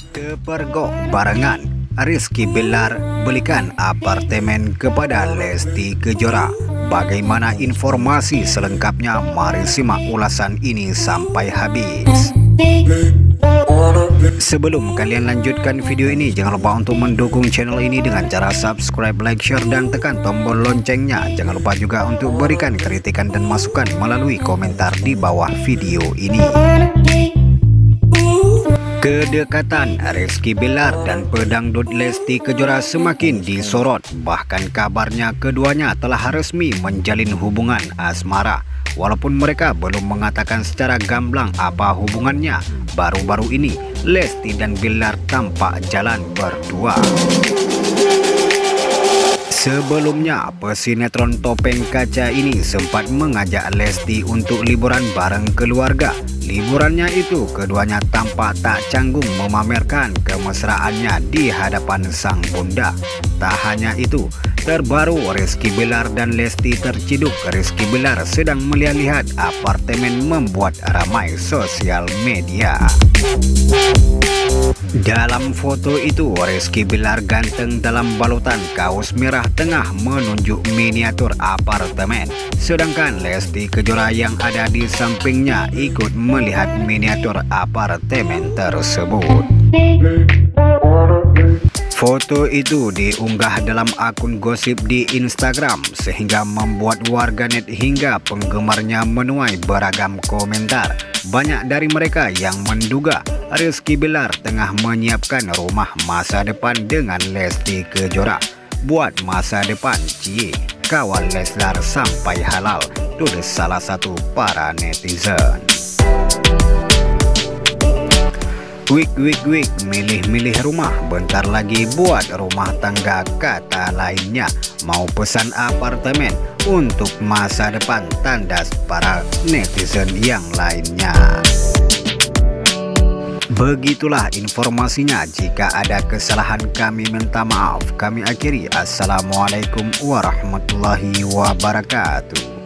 Kepergok barengan, Rizky Bilar belikan apartemen kepada Lesti Kejora. Bagaimana informasi selengkapnya? Mari simak ulasan ini sampai habis. Sebelum kalian lanjutkan video ini, jangan lupa untuk mendukung channel ini dengan cara subscribe, like, share, dan tekan tombol loncengnya. Jangan lupa juga untuk berikan kritikan dan masukan melalui komentar di bawah video ini. Kedekatan Rizky Bilar dan pedangdut Lesti Kejora semakin disorot. Bahkan kabarnya keduanya telah resmi menjalin hubungan asmara. Walaupun mereka belum mengatakan secara gamblang apa hubungannya, baru-baru ini Lesti dan Bilar tampak jalan berdua. Sebelumnya, pesinetron Topeng Kaca ini sempat mengajak Lesti untuk liburan bareng keluarga. Liburannya itu keduanya tampak tak canggung memamerkan kemesraannya di hadapan sang bunda. Tak hanya itu, terbaru Rizky Bilar dan Lesti terciduk. Rizky Bilar sedang melihat-lihat apartemen membuat ramai sosial media. Dalam foto itu, Rizky Bilar ganteng dalam balutan kaos merah tengah menunjuk miniatur apartemen. Sedangkan Lesti Kejora yang ada di sampingnya ikut melihat miniatur apartemen tersebut. Foto itu diunggah dalam akun gosip di Instagram sehingga membuat warganet hingga penggemarnya menuai beragam komentar. Banyak dari mereka yang menduga Rizky Bilar tengah menyiapkan rumah masa depan dengan Lesti Kejora. Buat masa depan, cie, kawal Leslar sampai halal, tulis salah satu para netizen. Wik, milih-milih rumah, bentar lagi buat rumah tangga, kata lainnya. Mau pesan apartemen untuk masa depan, tandas para netizen yang lainnya. Begitulah informasinya. Jika ada kesalahan kami minta maaf. Kami akhiri. Assalamualaikum warahmatullahi wabarakatuh.